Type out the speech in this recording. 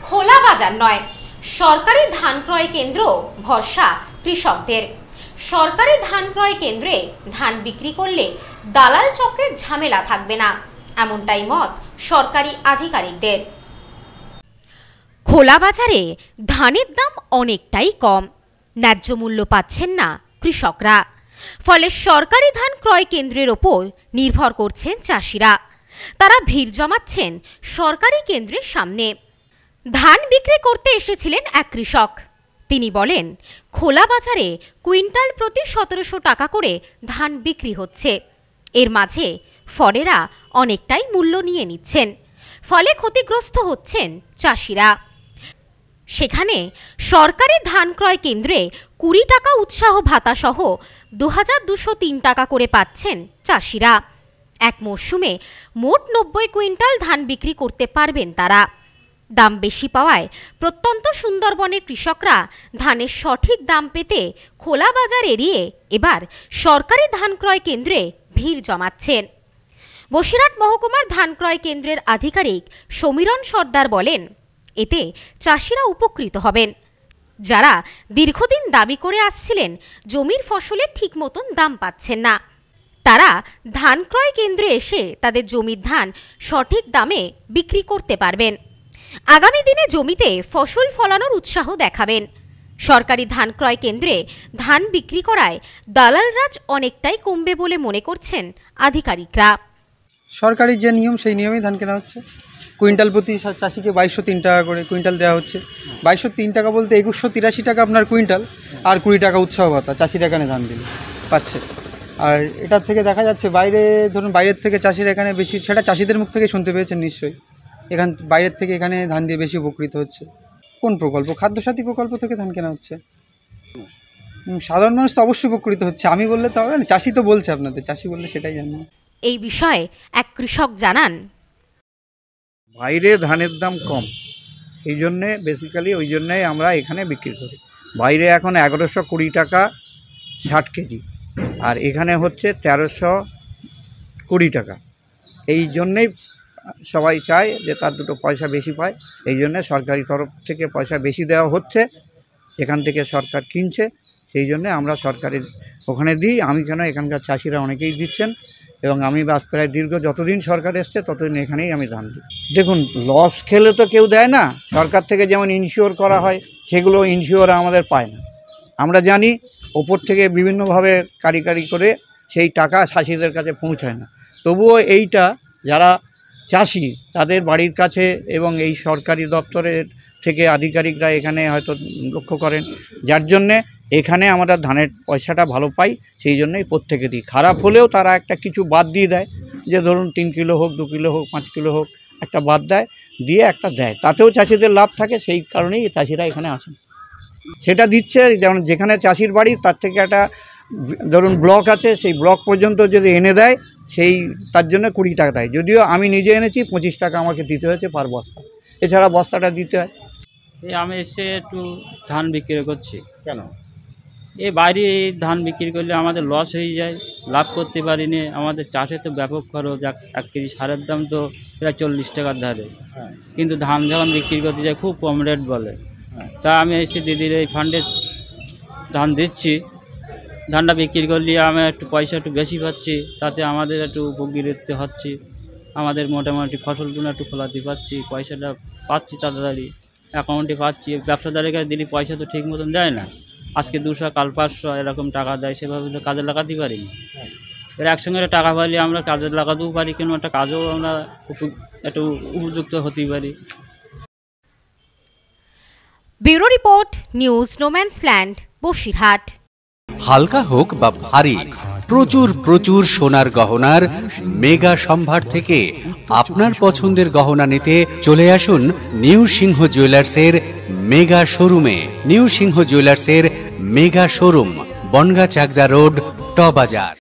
খোলা বাজার নয়, সরকারি ধান ক্রয় কেন্দ্র ভরসা কৃষকদের। সরকারি ধান ক্রয় কেন্দ্রে ধান বিক্রি করলে দালাল চক্রের ঝামেলা থাকবে না, এমনটাই মত সরকারি আধিকারিকদের। খোলা বাজারে ধানের দাম অনেকটাই কম, ন্যায্য মূল্য পাচ্ছেন না কৃষকরা। ফলে সরকারি ধান ক্রয় কেন্দ্রের ওপর নির্ভর করছেন চাষিরা। তারা ভিড় জমাচ্ছেন সরকারি কেন্দ্রের সামনে। ধান বিক্রি করতে এসেছিলেন এক কৃষক। তিনি বলেন, খোলা বাজারে কুইন্টাল প্রতি 1700 টাকা করে ধান বিক্রি হচ্ছে। এর মাঝে ফরেরা অনেকটাই মূল্য নিয়ে নিচ্ছেন, ফলে ক্ষতিগ্রস্ত হচ্ছেন চাষিরা। সেখানে সরকারি ধান ক্রয় কেন্দ্রে 20 টাকা উৎসাহ ভাতা সহ 2203 টাকা করে পাচ্ছেন চাষিরা। এক মরশুমে মোট 90 কুইন্টাল ধান বিক্রি করতে পারবেন তারা। দাম বেশি পাওয়ায় প্রত্যন্ত সুন্দরবনের কৃষকরা ধানের সঠিক দাম পেতে খোলা বাজার এড়িয়ে এবার সরকারি ধান ক্রয় কেন্দ্রে ভিড় জমাচ্ছেন। বসিরহাট মহকুমার ধান ক্রয় কেন্দ্রের আধিকারিক সমীরণ সর্দার বলেন, এতে চাষিরা উপকৃত হবেন। যারা দীর্ঘদিন দাবি করে আসছিলেন জমির ফসলের ঠিক মতন দাম পাচ্ছেন না, তারা ধান ক্রয় কেন্দ্রে এসে তাদের জমির ধান সঠিক দামে বিক্রি করতে পারবেন। আগামী দিনে জমিতে ফসল ফলানোর উৎসাহ দেখাবেন। সরকারি ধান ক্রয় কেন্দ্রে ধান বিক্রি করায় দালাল রাজ অনেকটাই কমবে বলে মনে করছেন আধিকারিকরা। সরকারি যে নিয়ম সেই নিয়মেই ধান কেনা হচ্ছে। কুইন্টাল প্রতি চাষিকে 2203 টাকা করে কুইন্টাল দেওয়া হচ্ছে। 2203 টাকা বলতে 2183 টাকা আপনার কুইন্টাল, আর 20 টাকা উৎসাহ ভাতা চাষিরা এখানে ধান দিলে পাচ্ছে। আর এটার থেকে দেখা যাচ্ছে বাইরে, ধরুন বাইরের থেকে চাষিরা এখানে বেশি, সেটা চাষিদের মুখ থেকে শুনতে পেয়েছেন নিশ্চয়ই, এখান বাইরের থেকে এখানে ধান দিয়ে বেশি উপকৃত হচ্ছে। কোন প্রকল্প? খাদ্যসাথী প্রকল্প থেকে ধান কেনা হচ্ছে। সাধারণ মানুষ তো অবশ্যই উপকৃত হচ্ছে, আমি বললে তো হবে না, চাষি তো বলছে আপনাদের, চাষি বললে সেটাই জানবেন। এই বিষয়ে এক কৃষক জানান, বাইরে ধানের দাম কম, এই জন্যে বেসিক্যালি ওই জন্যই আমরা এখানে বিক্রি করি। বাইরে এখন 1120 টাকা 60 কেজি, আর এখানে হচ্ছে 1320 টাকা। এই জন্যেই সবাই চায় যে তার দুটো পয়সা বেশি পায়, এই জন্যে সরকারি তরফ থেকে পয়সা বেশি দেওয়া হচ্ছে, এখান থেকে সরকার কিনছে, সেই জন্যে আমরা সরকারের ওখানে দিই। আমি কেন, এখানকার চাষিরা অনেকেই দিচ্ছেন, এবং আমি বাস প্রায় দীর্ঘ যতদিন সরকার এসছে ততদিন এখানেই আমি ধান দিই। দেখুন, লস খেলে তো কেউ দেয় না। সরকার থেকে যেমন ইনশিওর করা হয়, সেগুলো ইনশিওর আমাদের পায় না। আমরা জানি ওপর থেকে বিভিন্নভাবে কারিগরি করে সেই টাকা চাষিদের কাছে পৌঁছায় না। তবুও এইটা যারা চাষি তাদের বাড়ির কাছে এবং এই সরকারি দপ্তরের থেকে আধিকারিকরা এখানে হয়তো লক্ষ্য করেন, যার জন্যে এখানে আমরা ধানের পয়সাটা ভালো পাই, সেই জন্যই প্রত্যেকে দিই। খারাপ হলেও তারা একটা কিছু বাদ দিয়ে দেয়, যে ধরুন 3 কিলো হোক, 2 কিলো হোক, 5 কিলো হোক, একটা বাদ দেয়, দিয়ে একটা দেয়, তাতেও চাষিদের লাভ থাকে। সেই কারণেই চাষিরা এখানে আসেন, সেটা দিচ্ছে। যেমন যেখানে চাষির বাড়ি তার থেকে একটা ধরুন ব্লক আছে, সেই ব্লক পর্যন্ত যদি এনে দেয়, সেই তার জন্য 20 টাকা দেয়। যদিও আমি নিজে এনেছি, 25 টাকা আমাকে দিতে হয়েছে পার বস্তা, এছাড়া বস্তাটা দিতে হয়। আমি এসে একটু ধান বিক্রি করছি। কেন? এই বাইরে ধান বিক্রি করলে আমাদের লস হয়ে যায়, লাভ করতে পারিনি। আমাদের চাষে তো ব্যাপক খরচ, 1 কেজি সারের দাম তো প্রায় 40 টাকার ধারে। কিন্তু ধান যখন বিক্রি করতে যায় খুব কম রেট বলে। তা আমি এসে দিদির এই ফান্ডে ধান দিচ্ছি, ধানটা বিক্রি করলে আমি একটু পয়সা একটু বেশি পাচ্ছি, তাতে আমাদের একটু উপকৃত হচ্ছি। আমাদের মোটামুটি ফসলগুলো একটু ফলাতে পারছি, পয়সাটা পাচ্ছি তাড়াতাড়ি অ্যাকাউন্টে পাচ্ছি। ব্যবসাদারের কাছে দিলে পয়সা তো ঠিক মতন দেয় না, আজকে 200 কাল 500 এরকম টাকা দেয়, সেভাবে তো কাজে লাগাতে পারি না। এর একসঙ্গে টাকা পাইলে আমরা কাজে লাগাতেও পারি, কিন্তু একটা কাজেও আমরা একটু উপযুক্ত হতেই পারি। Bureau report, news no man's land, Basirhat. হালকা হোক বা ভারী, প্রচুর প্রচুর সোনার গহনার মেগা সম্ভার থেকে আপনার পছন্দের গহনা নিতে চলে আসুন নিউ সিংহ জুয়েলার্সের মেগা শোরুমে। নিউ সিংহ জুয়েলার্সের mega showroom, Bangaon Chakdah road, ট বাজার।